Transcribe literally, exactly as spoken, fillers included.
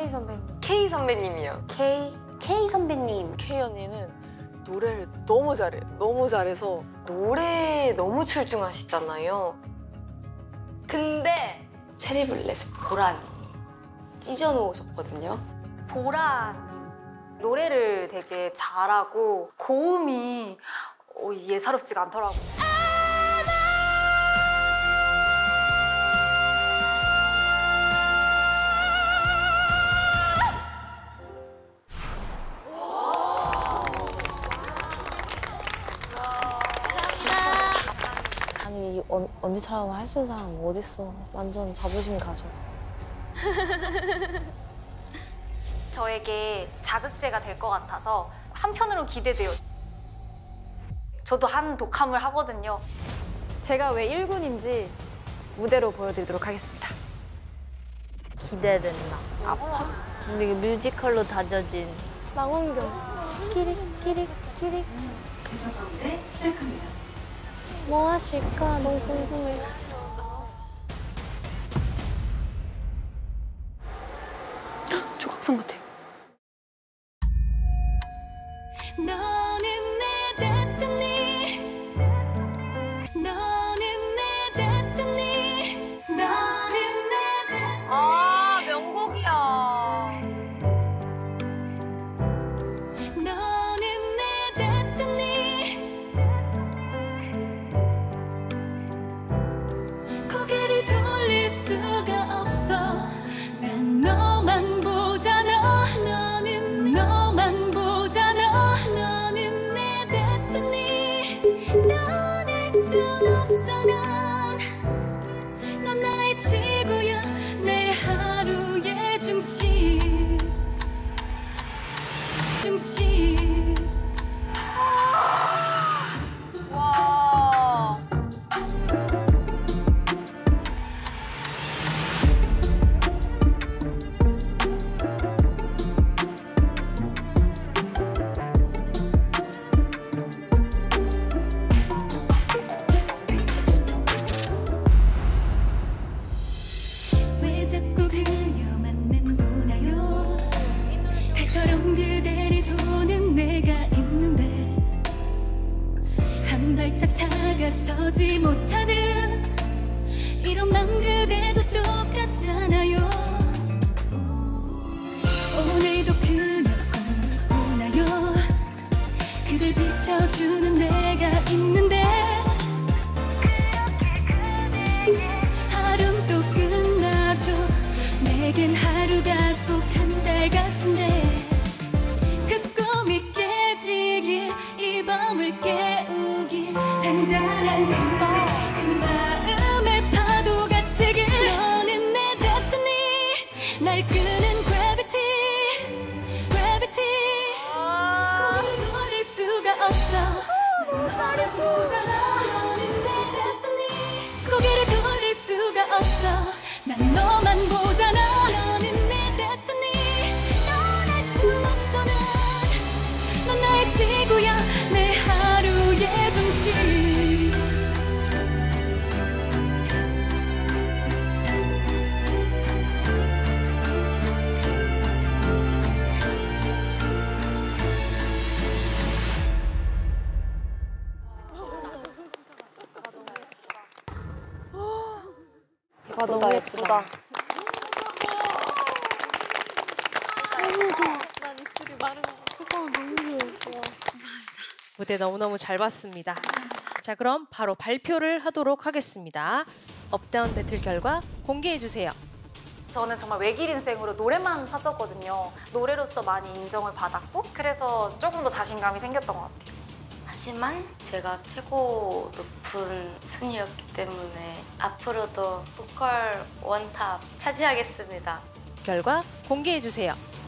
K 선배님. K 선배님이요. K K 선배님. K 언니는 노래를 너무 잘해요. 너무 잘해서. 노래 너무 출중하시잖아요. 근데 체리블렛의 보라님이 찢어놓으셨거든요. 보라님 노래를 되게 잘하고 고음이 어, 예사롭지가 않더라고요. 아니 언, 언니처럼 할 수 있는 사람 어딨어. 완전 자부심 가져. 저에게 자극제가 될 것 같아서 한편으로 기대돼요. 저도 한 독함을 하거든요. 제가 왜 일 군인지 무대로 보여드리도록 하겠습니다. 기대된다. 아파. 근데 이게 뮤지컬로 다져진 망원경. 끼릭 끼릭 끼릭. 지금 무대 시작합니다. 뭐 하실까? 너무 궁금해. 조각상 같아. 너는 내 destiny. 너는 내 destiny. 너는 내 destiny. 아, 명곡이야. 너는 내 destiny. 고개를 돌릴 수가 없어. 난 너만 보잖아. 너는 너만 보잖아. 너는 내 destiny. 떠날 수 없어. 난, 넌 나의 지구야. 내 하루의 중심. 중심. 와. 왜 자꾸 그녀만 맴도나요? 달처럼 그대를 도는 내가 있는데 한 발짝 다가서지 못하는 이런 맘 그대도 똑같잖아요. 오늘도 그녀 꿈을 꾸나요? 그댈 비춰주는 내가 있는데 하루는 또 끝나죠. 내겐 하루가 꼭 한 달 같은데 그 꿈이 깨지길 이 밤을 깨우길 잔잔한 그, 그 마음의 파도가 치길 너는 내 destiny. 날 끄는 gravity. gravity. 고개를 돌릴 수가 없어. 난 너를 보잖아. 너는 내 destiny. 고개를 돌릴 수가 없어. 난 너만 보잖아. 너는 내 destiny. 떠날 수 없어. 난, 넌 나의 지구야. 내 하루의 중심. 와 너무 예쁘다. 무대 너무너무 잘 봤습니다. 자, 그럼 바로 발표를 하도록 하겠습니다. 업다운 배틀 결과 공개해주세요. 저는 정말 외길 인생으로 노래만 팠었거든요. 노래로서 많이 인정을 받았고 그래서 조금 더 자신감이 생겼던 것 같아요. 하지만 제가 최고 높은 순위였기 때문에 앞으로도 보컬 원탑 차지하겠습니다. 결과 공개해주세요.